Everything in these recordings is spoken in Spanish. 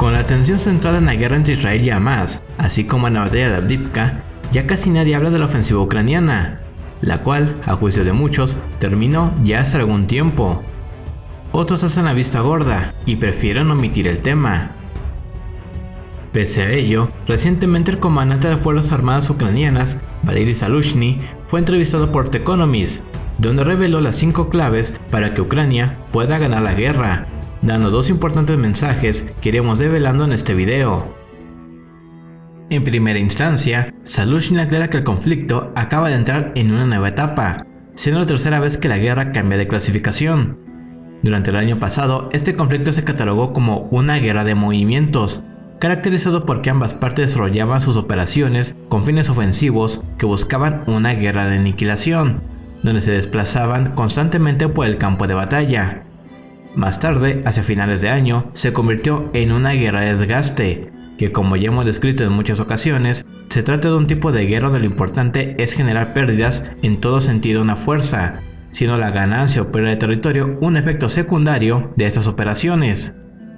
Con la atención centrada en la guerra entre Israel y Hamas, así como en la batalla de Avdiivka, ya casi nadie habla de la ofensiva ucraniana, la cual, a juicio de muchos, terminó ya hace algún tiempo. Otros hacen la vista gorda y prefieren omitir el tema. Pese a ello, recientemente el comandante de las Fuerzas Armadas ucranianas, Valery Zaluzhny, fue entrevistado por The Economist, donde reveló las 5 claves para que Ucrania pueda ganar la guerra, dando 2 importantes mensajes que iremos develando en este video. En primera instancia, Zaluzhny aclara que el conflicto acaba de entrar en una nueva etapa, siendo la tercera vez que la guerra cambia de clasificación. Durante el año pasado, este conflicto se catalogó como una guerra de movimientos, caracterizado porque ambas partes desarrollaban sus operaciones con fines ofensivos que buscaban una guerra de aniquilación, donde se desplazaban constantemente por el campo de batalla. Más tarde, hacia finales de año, se convirtió en una guerra de desgaste, que como ya hemos descrito en muchas ocasiones, se trata de un tipo de guerra donde lo importante es generar pérdidas en todo sentido de una fuerza, siendo la ganancia o pérdida de territorio un efecto secundario de estas operaciones.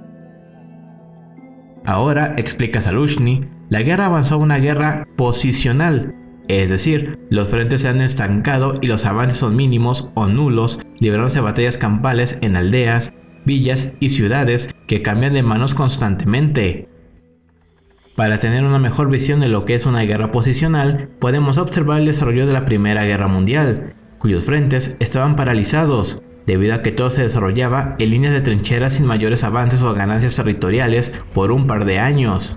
Ahora, explica Zaluzhny, la guerra avanzó a una guerra posicional, es decir, los frentes se han estancado y los avances son mínimos o nulos, librándose batallas campales en aldeas, villas y ciudades que cambian de manos constantemente. Para tener una mejor visión de lo que es una guerra posicional, podemos observar el desarrollo de la Primera Guerra Mundial, cuyos frentes estaban paralizados, debido a que todo se desarrollaba en líneas de trincheras sin mayores avances o ganancias territoriales por un par de años.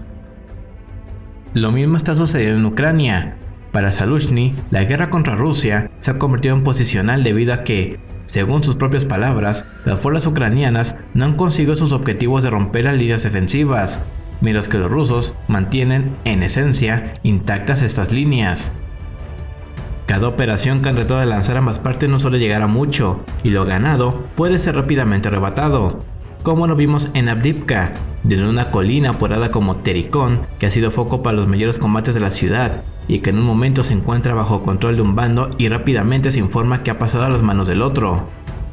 Lo mismo está sucediendo en Ucrania. Para Zaluzhny, la guerra contra Rusia se ha convertido en posicional debido a que, según sus propias palabras, las fuerzas ucranianas no han conseguido sus objetivos de romper las líneas defensivas, mientras que los rusos mantienen, en esencia, intactas estas líneas. Cada operación que han tratado de lanzar ambas partes no suele llegar a mucho, y lo ganado puede ser rápidamente arrebatado, como lo vimos en Avdiivka, desde una colina apodada como Terikon, que ha sido foco para los mayores combates de la ciudad, y que en un momento se encuentra bajo control de un bando y rápidamente se informa que ha pasado a las manos del otro.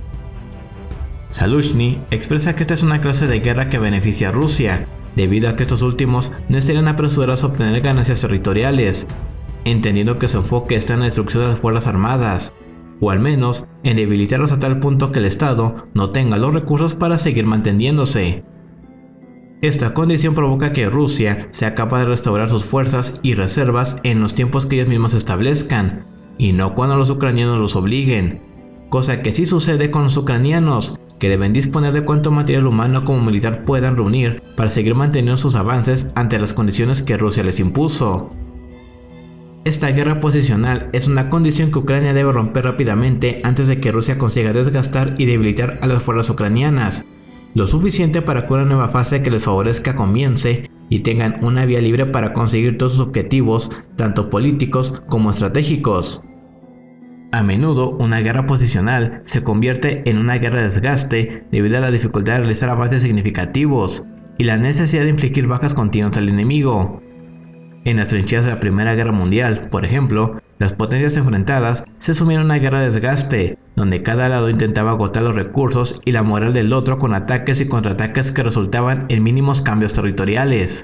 Zaluzhny expresa que esta es una clase de guerra que beneficia a Rusia, debido a que estos últimos no estarían apresurados a obtener ganancias territoriales, entendiendo que su enfoque está en la destrucción de las fuerzas armadas, o al menos en debilitarlos a tal punto que el Estado no tenga los recursos para seguir manteniéndose. Esta condición provoca que Rusia sea capaz de restaurar sus fuerzas y reservas en los tiempos que ellos mismos establezcan, y no cuando los ucranianos los obliguen, cosa que sí sucede con los ucranianos, que deben disponer de cuanto material humano como militar puedan reunir para seguir manteniendo sus avances ante las condiciones que Rusia les impuso. Esta guerra posicional es una condición que Ucrania debe romper rápidamente antes de que Rusia consiga desgastar y debilitar a las fuerzas ucranianas, lo suficiente para que una nueva fase que les favorezca comience y tengan una vía libre para conseguir todos sus objetivos, tanto políticos como estratégicos. A menudo, una guerra posicional se convierte en una guerra de desgaste debido a la dificultad de realizar avances significativos y la necesidad de infligir bajas continuas al enemigo. En las trincheras de la Primera Guerra Mundial, por ejemplo, las potencias enfrentadas se sumieron a una guerra de desgaste, donde cada lado intentaba agotar los recursos y la moral del otro con ataques y contraataques que resultaban en mínimos cambios territoriales.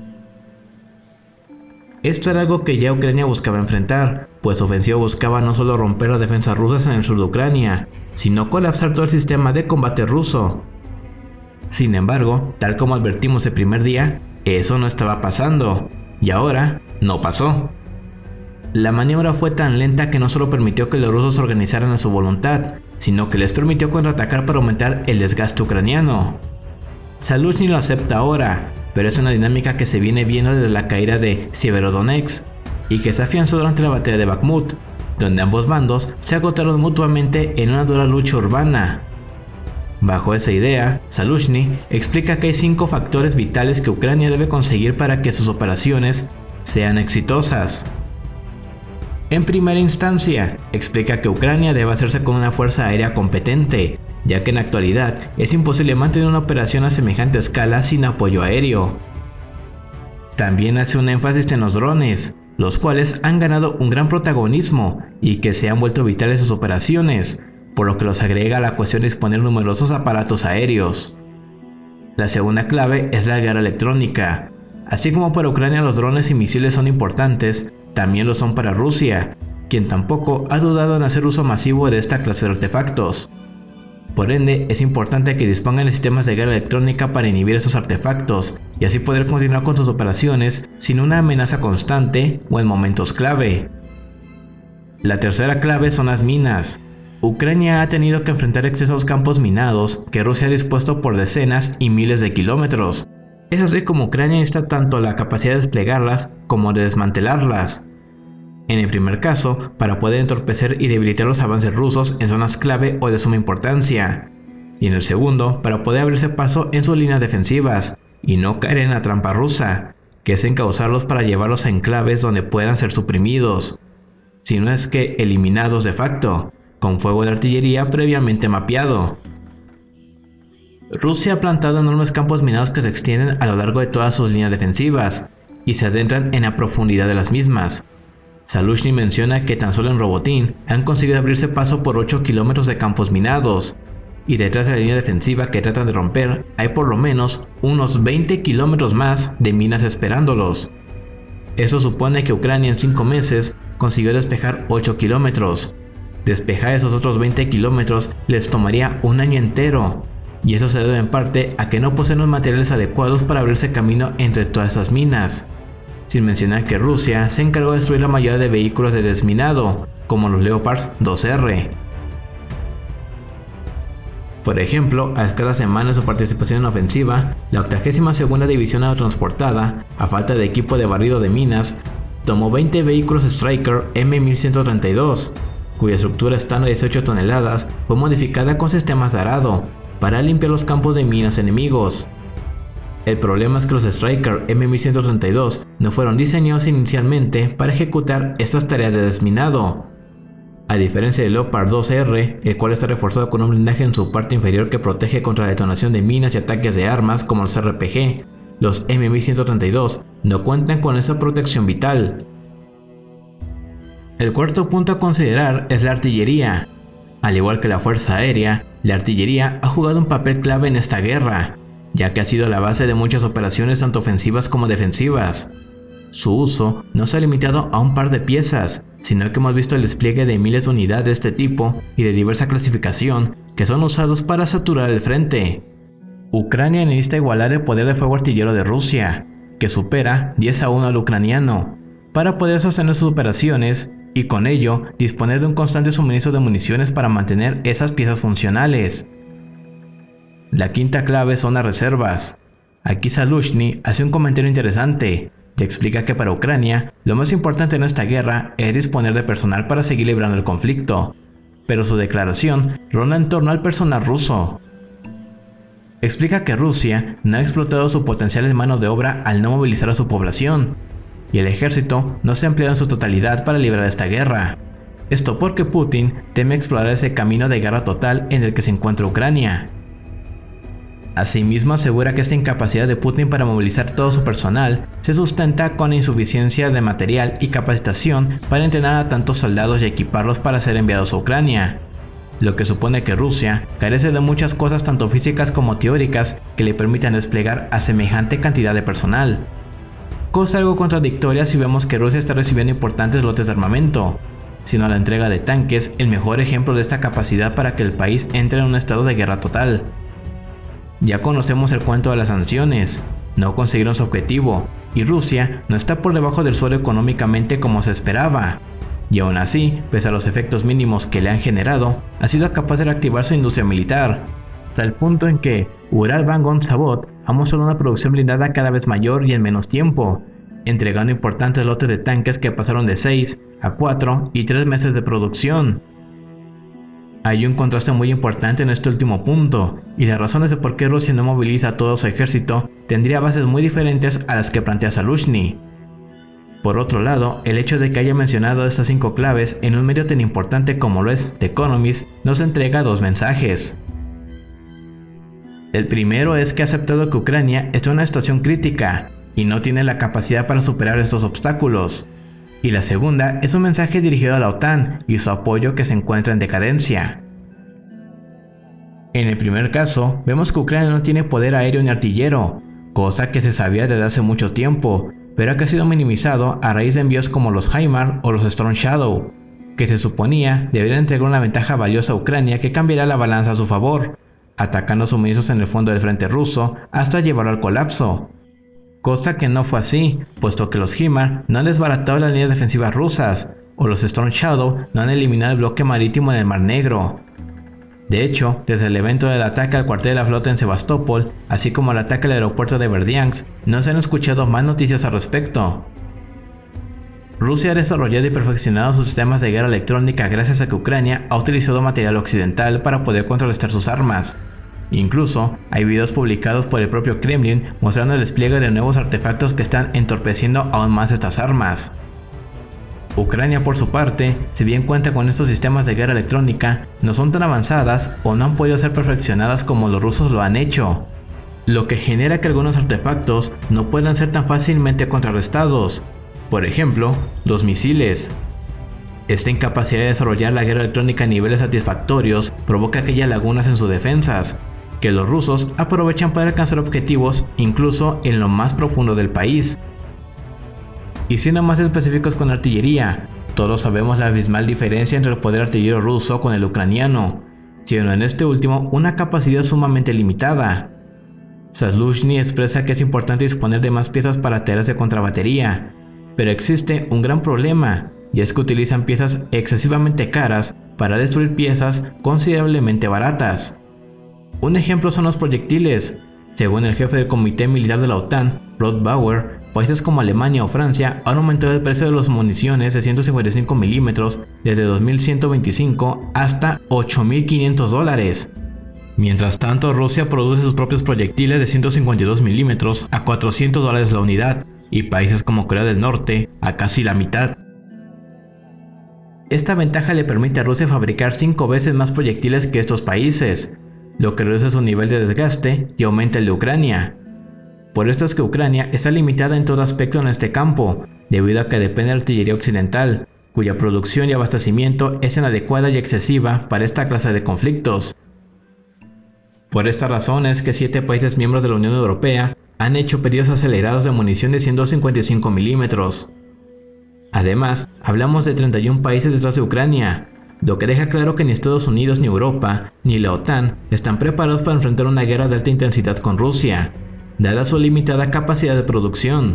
Esto era algo que ya Ucrania buscaba enfrentar, pues su ofensiva buscaba no solo romper las defensas rusas en el sur de Ucrania, sino colapsar todo el sistema de combate ruso. Sin embargo, tal como advertimos el primer día, eso no estaba pasando. Y ahora, no pasó. La maniobra fue tan lenta que no solo permitió que los rusos se organizaran a su voluntad, sino que les permitió contraatacar para aumentar el desgaste ucraniano. Zaluzhny lo acepta ahora, pero es una dinámica que se viene viendo desde la caída de Severodonetsk y que se afianzó durante la batalla de Bakhmut, donde ambos bandos se agotaron mutuamente en una dura lucha urbana. Bajo esa idea, Zaluzhny explica que hay 5 factores vitales que Ucrania debe conseguir para que sus operaciones sean exitosas. En primera instancia, explica que Ucrania debe hacerse con una fuerza aérea competente, ya que en la actualidad es imposible mantener una operación a semejante escala sin apoyo aéreo. También hace un énfasis en los drones, los cuales han ganado un gran protagonismo y que se han vuelto vitales en sus operaciones, por lo que los agrega a la cuestión de disponer numerosos aparatos aéreos. La segunda clave es la guerra electrónica. Así como para Ucrania los drones y misiles son importantes, también lo son para Rusia, quien tampoco ha dudado en hacer uso masivo de esta clase de artefactos. Por ende, es importante que dispongan de sistemas de guerra electrónica para inhibir esos artefactos y así poder continuar con sus operaciones sin una amenaza constante o en momentos clave. La tercera clave son las minas. Ucrania ha tenido que enfrentar excesos campos minados que Rusia ha dispuesto por decenas y miles de kilómetros. Es así como Ucrania necesita tanto la capacidad de desplegarlas como de desmantelarlas. En el primer caso, para poder entorpecer y debilitar los avances rusos en zonas clave o de suma importancia. Y en el segundo, para poder abrirse paso en sus líneas defensivas y no caer en la trampa rusa, que es encauzarlos para llevarlos a enclaves donde puedan ser suprimidos, si no es que eliminados de facto, con fuego de artillería previamente mapeado. Rusia ha plantado enormes campos minados que se extienden a lo largo de todas sus líneas defensivas y se adentran en la profundidad de las mismas. Zaluzhny menciona que tan solo en Robotín han conseguido abrirse paso por 8 kilómetros de campos minados, y detrás de la línea defensiva que tratan de romper hay por lo menos unos 20 kilómetros más de minas esperándolos. Eso supone que Ucrania en 5 meses consiguió despejar 8 kilómetros. Despejar esos otros 20 kilómetros les tomaría un año entero, y eso se debe en parte a que no poseen los materiales adecuados para abrirse camino entre todas esas minas. Sin mencionar que Rusia se encargó de destruir la mayoría de vehículos de desminado, como los Leopards 2R. Por ejemplo, a escasa semana de su participación en la ofensiva, la 82ª División Aerotransportada, a falta de equipo de barrido de minas, tomó 20 vehículos Striker M1132, cuya estructura estándar de 18 toneladas fue modificada con sistemas de arado, para limpiar los campos de minas enemigos. El problema es que los Striker M1132 no fueron diseñados inicialmente para ejecutar estas tareas de desminado. A diferencia del Leopard 2R, el cual está reforzado con un blindaje en su parte inferior que protege contra la detonación de minas y ataques de armas como los RPG, los M1132 no cuentan con esa protección vital. El cuarto punto a considerar es la artillería. Al igual que la fuerza aérea, la artillería ha jugado un papel clave en esta guerra, ya que ha sido la base de muchas operaciones tanto ofensivas como defensivas. Su uso no se ha limitado a un par de piezas, sino que hemos visto el despliegue de miles de unidades de este tipo y de diversa clasificación que son usados para saturar el frente. Ucrania necesita igualar el poder de fuego artillero de Rusia, que supera 10-1 al ucraniano, para poder sostener sus operaciones y con ello disponer de un constante suministro de municiones para mantener esas piezas funcionales. La quinta clave son las reservas. Aquí Zaluzhny hace un comentario interesante y explica que para Ucrania lo más importante en esta guerra es disponer de personal para seguir librando el conflicto, pero su declaración ronda en torno al personal ruso. Explica que Rusia no ha explotado su potencial en mano de obra al no movilizar a su población, y el ejército no se ha empleado en su totalidad para librar esta guerra. Esto porque Putin teme explorar ese camino de guerra total en el que se encuentra Ucrania. Asimismo asegura que esta incapacidad de Putin para movilizar todo su personal se sustenta con la insuficiencia de material y capacitación para entrenar a tantos soldados y equiparlos para ser enviados a Ucrania, lo que supone que Rusia carece de muchas cosas tanto físicas como teóricas que le permitan desplegar a semejante cantidad de personal. Cosa algo contradictoria si vemos que Rusia está recibiendo importantes lotes de armamento, sino la entrega de tanques el mejor ejemplo de esta capacidad para que el país entre en un estado de guerra total. Ya conocemos el cuento de las sanciones, no consiguieron su objetivo, y Rusia no está por debajo del suelo económicamente como se esperaba, y aún así, pese a los efectos mínimos que le han generado, ha sido capaz de reactivar su industria militar, hasta el punto en que Uralvagon-Zavod ha mostrado una producción blindada cada vez mayor y en menos tiempo, entregando importantes lotes de tanques que pasaron de 6 a 4 y 3 meses de producción. Hay un contraste muy importante en este último punto, y las razones de por qué Rusia no moviliza a todo su ejército tendría bases muy diferentes a las que plantea Zaluzhny. Por otro lado, el hecho de que haya mencionado estas 5 claves en un medio tan importante como lo es The Economist nos entrega 2 mensajes. El primero es que ha aceptado que Ucrania está en una situación crítica y no tiene la capacidad para superar estos obstáculos. Y la segunda es un mensaje dirigido a la OTAN y su apoyo que se encuentra en decadencia. En el primer caso, vemos que Ucrania no tiene poder aéreo ni artillero, cosa que se sabía desde hace mucho tiempo, pero que ha sido minimizado a raíz de envíos como los HIMARS o los Storm Shadow, que se suponía deberían entregar una ventaja valiosa a Ucrania que cambiará la balanza a su favor, atacando suministros en el fondo del frente ruso hasta llevarlo al colapso. Cosa que no fue así, puesto que los HIMARS no han desbaratado las líneas defensivas rusas, o los Storm Shadow no han eliminado el bloque marítimo en el Mar Negro. De hecho, desde el evento del ataque al cuartel de la flota en Sebastopol, así como el ataque al aeropuerto de Berdyansk, no se han escuchado más noticias al respecto. Rusia ha desarrollado y perfeccionado sus sistemas de guerra electrónica gracias a que Ucrania ha utilizado material occidental para poder contrarrestar sus armas. Incluso, hay videos publicados por el propio Kremlin mostrando el despliegue de nuevos artefactos que están entorpeciendo aún más estas armas. Ucrania, por su parte, si bien cuenta con estos sistemas de guerra electrónica, no son tan avanzadas o no han podido ser perfeccionadas como los rusos lo han hecho, lo que genera que algunos artefactos no puedan ser tan fácilmente contrarrestados. Por ejemplo, los misiles. Esta incapacidad de desarrollar la guerra electrónica a niveles satisfactorios provoca aquellas lagunas en sus defensas, que los rusos aprovechan para alcanzar objetivos incluso en lo más profundo del país. Y siendo más específicos con artillería, todos sabemos la abismal diferencia entre el poder artillero ruso con el ucraniano, siendo en este último una capacidad sumamente limitada. Zaluzhny expresa que es importante disponer de más piezas para tareas de contrabatería, pero existe un gran problema, y es que utilizan piezas excesivamente caras para destruir piezas considerablemente baratas. Un ejemplo son los proyectiles. Según el jefe del Comité Militar de la OTAN, Rod Bauer, países como Alemania o Francia han aumentado el precio de las municiones de 155 mm desde 2.125 hasta $8.500. Mientras tanto, Rusia produce sus propios proyectiles de 152 mm a $400 la unidad, y países como Corea del Norte a casi la mitad. Esta ventaja le permite a Rusia fabricar 5 veces más proyectiles que estos países, lo que reduce su nivel de desgaste y aumenta el de Ucrania. Por esto es que Ucrania está limitada en todo aspecto en este campo, debido a que depende de artillería occidental, cuya producción y abastecimiento es inadecuada y excesiva para esta clase de conflictos. Por esta razón es que 7 países miembros de la Unión Europea han hecho pedidos acelerados de munición de 155 mm. Además, hablamos de 31 países detrás de Ucrania, lo que deja claro que ni Estados Unidos ni Europa, ni la OTAN están preparados para enfrentar una guerra de alta intensidad con Rusia, dada su limitada capacidad de producción.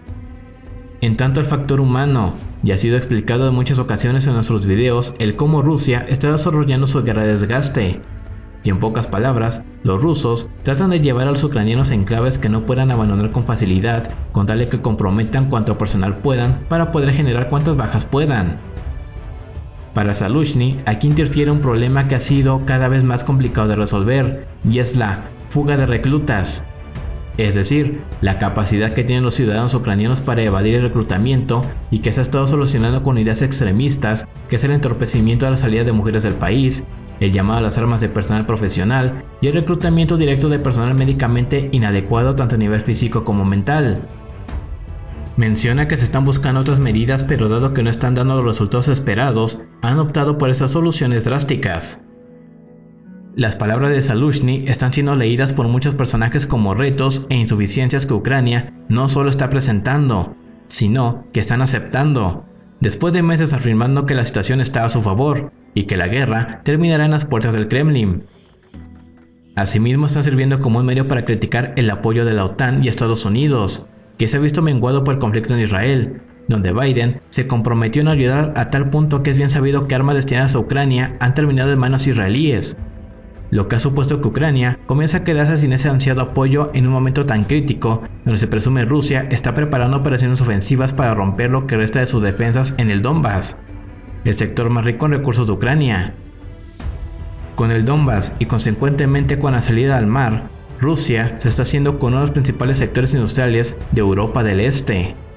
En tanto el factor humano, ya ha sido explicado en muchas ocasiones en nuestros videos el cómo Rusia está desarrollando su guerra de desgaste. Y en pocas palabras, los rusos tratan de llevar a los ucranianos a enclaves que no puedan abandonar con facilidad, con tal de que comprometan cuanto personal puedan para poder generar cuantas bajas puedan. Para Zaluzhny, aquí interfiere un problema que ha sido cada vez más complicado de resolver, y es la fuga de reclutas. Es decir, la capacidad que tienen los ciudadanos ucranianos para evadir el reclutamiento y que se ha estado solucionando con ideas extremistas, que es el entorpecimiento de la salida de mujeres del país, el llamado a las armas de personal profesional y el reclutamiento directo de personal médicamente inadecuado tanto a nivel físico como mental. Menciona que se están buscando otras medidas, pero dado que no están dando los resultados esperados, han optado por esas soluciones drásticas. Las palabras de Zaluzhny están siendo leídas por muchos personajes como retos e insuficiencias que Ucrania no solo está presentando, sino que están aceptando, después de meses afirmando que la situación está a su favor y que la guerra terminará en las puertas del Kremlin. Asimismo, están sirviendo como un medio para criticar el apoyo de la OTAN y Estados Unidos, que se ha visto menguado por el conflicto en Israel, donde Biden se comprometió en ayudar a tal punto que es bien sabido que armas destinadas a Ucrania han terminado en manos israelíes, lo que ha supuesto que Ucrania comienza a quedarse sin ese ansiado apoyo en un momento tan crítico, donde se presume Rusia está preparando operaciones ofensivas para romper lo que resta de sus defensas en el Donbass, el sector más rico en recursos de Ucrania. Con el Donbass y consecuentemente con la salida al mar, Rusia se está haciendo con uno de los principales sectores industriales de Europa del Este.